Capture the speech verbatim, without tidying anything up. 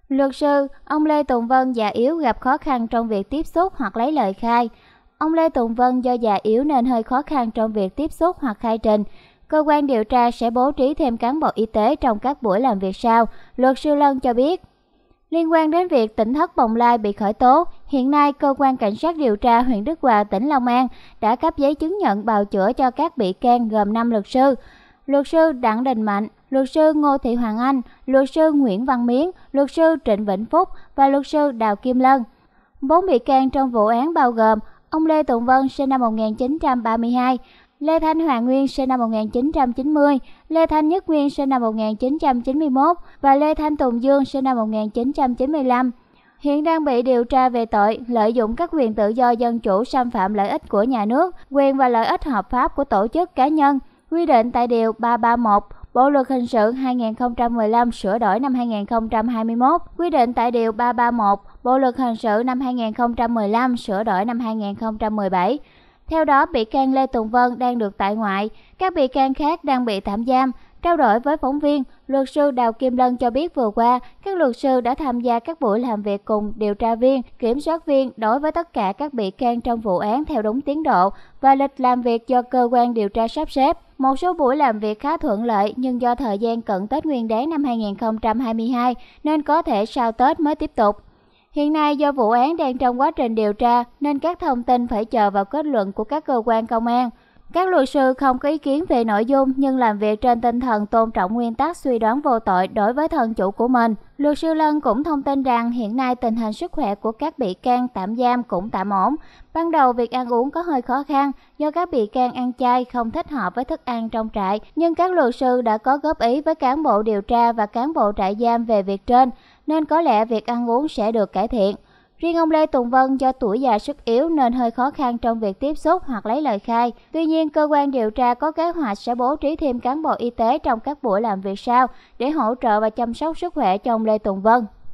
Luật sư, ông Lê Tùng Vân già yếu gặp khó khăn trong việc tiếp xúc hoặc lấy lời khai. Ông Lê Tùng Vân do già yếu nên hơi khó khăn trong việc tiếp xúc hoặc khai trình. Cơ quan điều tra sẽ bố trí thêm cán bộ y tế trong các buổi làm việc sau, luật sư Lân cho biết. Liên quan đến việc tỉnh thất Bồng Lai bị khởi tố, hiện nay cơ quan cảnh sát điều tra huyện Đức Hòa, tỉnh Long An đã cấp giấy chứng nhận bào chữa cho các bị can gồm năm luật sư. Luật sư Đặng Đình Mạnh, luật sư Ngô Thị Hoàng Anh, luật sư Nguyễn Văn Miến, luật sư Trịnh Vĩnh Phúc và luật sư Đào Kim Lân. Bốn bị can trong vụ án bao gồm ông Lê Tùng Vân sinh năm một nghìn chín trăm ba mươi hai, Lê Thanh Hoàng Nguyên sinh năm một nghìn chín trăm chín mươi, Lê Thanh Nhất Nguyên sinh năm một nghìn chín trăm chín mươi mốt và Lê Thanh Tùng Dương sinh năm một nghìn chín trăm chín mươi lăm. Hiện đang bị điều tra về tội lợi dụng các quyền tự do dân chủ xâm phạm lợi ích của nhà nước, quyền và lợi ích hợp pháp của tổ chức cá nhân, quy định tại Điều ba trăm ba mươi mốt Bộ Luật Hình sự hai nghìn không trăm mười lăm sửa đổi năm hai nghìn không trăm hai mươi mốt, quy định tại Điều ba trăm ba mươi mốt Bộ Luật Hình sự năm hai nghìn không trăm mười lăm sửa đổi năm hai nghìn không trăm mười bảy. Theo đó, bị can Lê Tùng Vân đang được tại ngoại, các bị can khác đang bị tạm giam. Trao đổi với phóng viên, luật sư Đào Kim Lân cho biết vừa qua, các luật sư đã tham gia các buổi làm việc cùng điều tra viên, kiểm soát viên đối với tất cả các bị can trong vụ án theo đúng tiến độ và lịch làm việc do cơ quan điều tra sắp xếp. Một số buổi làm việc khá thuận lợi nhưng do thời gian cận Tết Nguyên đán năm hai nghìn không trăm hai mươi hai nên có thể sau Tết mới tiếp tục. Hiện nay do vụ án đang trong quá trình điều tra nên các thông tin phải chờ vào kết luận của các cơ quan công an. Các luật sư không có ý kiến về nội dung nhưng làm việc trên tinh thần tôn trọng nguyên tắc suy đoán vô tội đối với thân chủ của mình. Luật sư Lân cũng thông tin rằng hiện nay tình hình sức khỏe của các bị can tạm giam cũng tạm ổn. Ban đầu việc ăn uống có hơi khó khăn do các bị can ăn chay không thích hợp với thức ăn trong trại, nhưng các luật sư đã có góp ý với cán bộ điều tra và cán bộ trại giam về việc trên, nên có lẽ việc ăn uống sẽ được cải thiện. Riêng ông Lê Tùng Vân do tuổi già sức yếu nên hơi khó khăn trong việc tiếp xúc hoặc lấy lời khai. Tuy nhiên, cơ quan điều tra có kế hoạch sẽ bố trí thêm cán bộ y tế trong các buổi làm việc sau để hỗ trợ và chăm sóc sức khỏe cho ông Lê Tùng Vân.